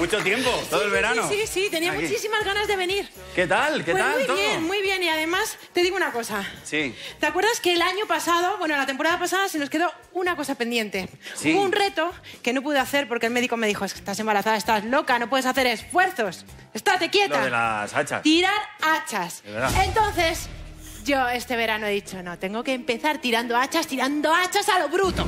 Mucho tiempo, todo el verano. Sí, tenía muchísimas ganas de venir. ¿Qué tal? ¿Qué tal todo? Muy bien. Y además, te digo una cosa. Sí. ¿Te acuerdas que el año pasado, bueno, la temporada pasada, se nos quedó una cosa pendiente? Sí. Hubo un reto que no pude hacer porque el médico me dijo, estás embarazada, estás loca, no puedes hacer esfuerzos. Estate quieta. Lo de las hachas. Tirar hachas. De verdad. Entonces, yo este verano he dicho, no, tengo que empezar tirando hachas a lo bruto.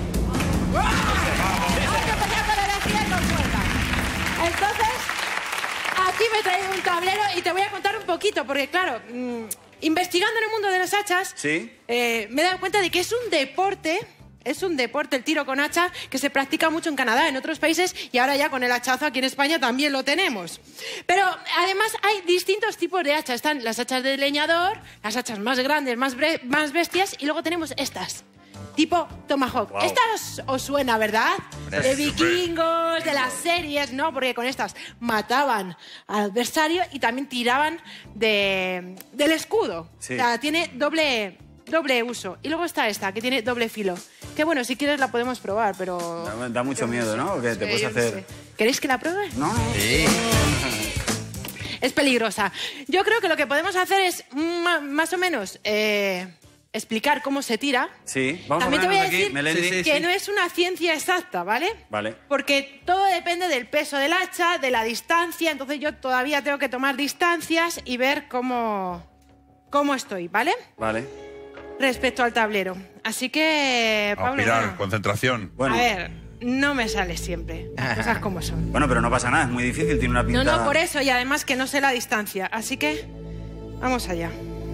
Entonces, aquí me he traído un tablero y te voy a contar un poquito, porque claro, investigando en el mundo de las hachas, ¿Sí? me he dado cuenta de que es un deporte el tiro con hacha, que se practica mucho en Canadá, en otros países, y ahora ya con el hachazo aquí en España también lo tenemos. Pero además hay distintos tipos de hachas. Están las hachas de leñador, las hachas más grandes, más bestias, y luego tenemos estas. Tipo Tomahawk. Wow. Esta os suena, ¿verdad? De vikingos, de las series, ¿no? Porque con estas mataban al adversario y también tiraban del escudo. Sí. O sea, tiene doble uso. Y luego está esta, que tiene doble filo. Que bueno, si quieres la podemos probar, pero... Da mucho miedo, ¿no? Que te puedes hacer... ¿Queréis que la pruebe? No. Sí. Es peligrosa. Yo creo que lo que podemos hacer es más o menos... explicar cómo se tira. Sí, vamos También a te voy a ponernos aquí, decir Melendi. que no es una ciencia exacta, ¿vale? Vale. Porque todo depende del peso del hacha, de la distancia, entonces yo todavía tengo que tomar distancias y ver cómo estoy, ¿vale? Vale. Respecto al tablero. Así que, Pablo... Pilar, bueno, concentración. Bueno. A ver, no me sale siempre. Las cosas como son. Bueno, pero no pasa nada, es muy difícil, tiene una pinta... No, por eso, y además que no sé la distancia. Así que, vamos allá.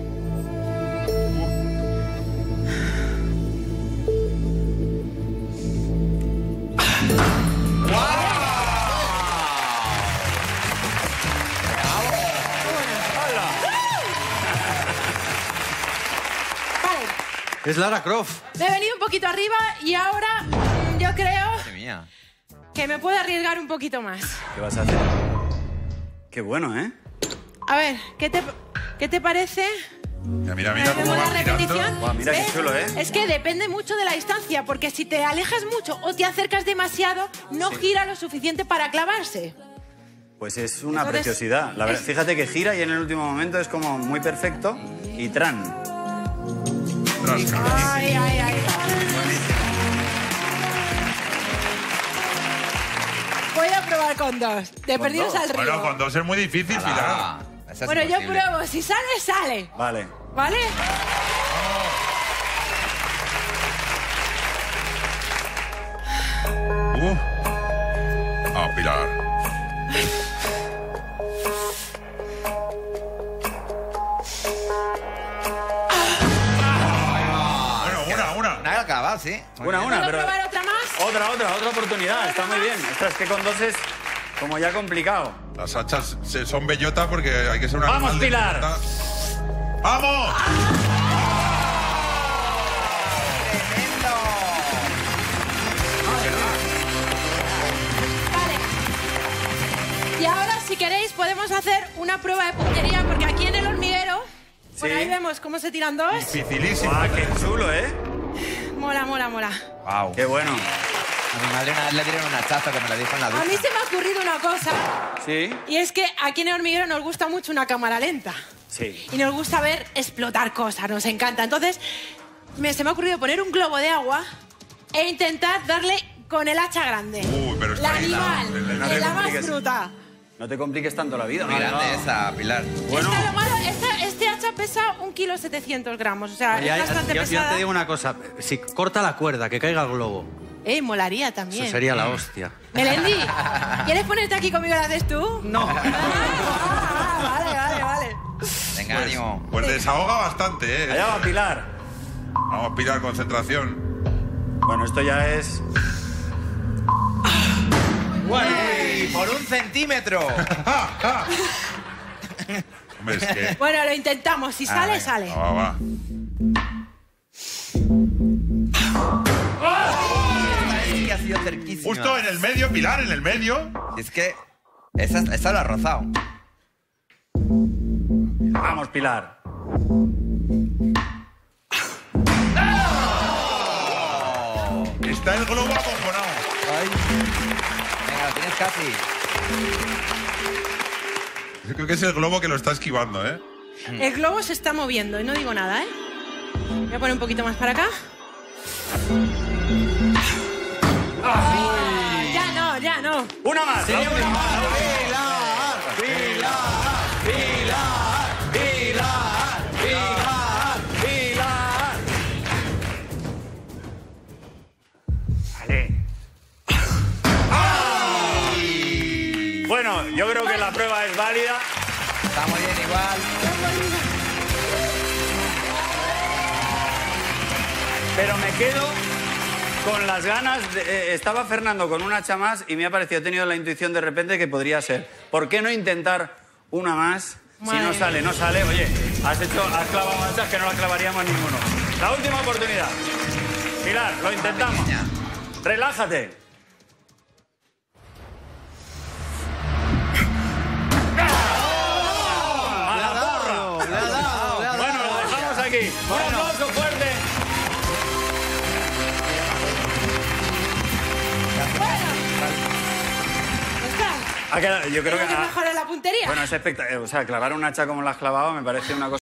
Es Lara Croft. Me he venido un poquito arriba y ahora yo creo Madre mía. que me puedo arriesgar un poquito más. ¿Qué vas a hacer? Qué bueno, ¿eh? A ver, ¿qué te parece? Mira cómo ¿Vemos va la girando. repetición? Guau, mira qué ¿Ves? chulo, ¿eh? Es que depende mucho de la distancia, porque si te alejas mucho o te acercas demasiado, no gira lo suficiente para clavarse. Pues es una Entonces, preciosidad. La verdad, fíjate que gira y en el último momento es como muy perfecto y tran. Ay. Voy a probar con dos. De perdidos dos? al río. Bueno, con dos es muy difícil, Pilar. Ah, esa es Bueno, yo imposible. pruebo. Si sale, sale. Vale. ¿Vale? Pilar. Bueno, una. Una ha clavado, sí. Muy Una, bien. una, ¿Puedo pero... probar otra más? Otra oportunidad. Está muy bien. Ostras, es que con dos es como ya complicado. Las hachas son bellotas porque hay que ser una... ¡Vamos, animal de Pilar! bellota. ¡Vamos! Vale. Y ahora, si queréis, podemos hacer una prueba de puntería, porque aquí en el hormiguero, por Sí. ahí vemos cómo se tiran dos. Dificilísimo. ¡Ah, qué chulo, eh! Mola. Wow. ¡Qué bueno! A mi madre una vez le dieron un hachazo que me lo dijo en la ducha. A mí se me ha ocurrido una cosa, ¿Sí? y es que aquí en el hormiguero nos gusta mucho una cámara lenta. Sí. Y nos gusta ver explotar cosas, nos encanta. Entonces, se me ha ocurrido poner un globo de agua e intentar darle con el hacha grande. Pero está La ahí, animal, la- que es la más compliques. bruta. No te compliques tanto la vida. Muy hombre, grande no. esa, Pilar. Bueno, Lo malo, este hacha pesa 1,7 kg. O sea, Oye, es bastante yo pesada. te digo una cosa. Si corta la cuerda, que caiga el globo. Molaría también. Eso sería la hostia. Melendi, ¿quieres ponerte aquí conmigo y lo haces tú? No. Vale. Venga, ánimo. Pues desahoga bastante, ¿eh? allá va Pilar. Vamos, Pilar, concentración. Bueno, esto ya es... ¡Uy! ¡Por 1 centímetro! Hombre, es que... Bueno, lo intentamos. Si sale, venga. sale. Va. Sí, ha sido cerquísima. Justo en el medio, Pilar, en el medio. Y es que esa lo ha rozado. Vamos, Pilar. Está el globo acojonado. Venga, lo tienes casi. Yo creo que es el globo que lo está esquivando, ¿eh? El globo se está moviendo y no digo nada, ¿eh? Voy a poner un poquito más para acá. Ya no, ya no. Una más. Sería una más. Vale. Bueno, yo creo que la prueba es válida. Está muy bien igual. Pero me quedo con las ganas. Estaba Fernando con una hacha más y me ha parecido, he tenido la intuición de repente que podría ser. ¿Por qué no intentar una más? Si no sale, no sale. Oye, has clavado hachas que no las clavaríamos ninguno. La última oportunidad. Pilar, lo intentamos. Relájate. ¡A la porra! Le ha dado. Bueno, lo dejamos aquí. Un aplauso fuerte. Está. Yo creo Tengo que que... mejorar la puntería. Bueno, es espectacular. O sea, clavar un hacha como la has clavado me parece una cosa...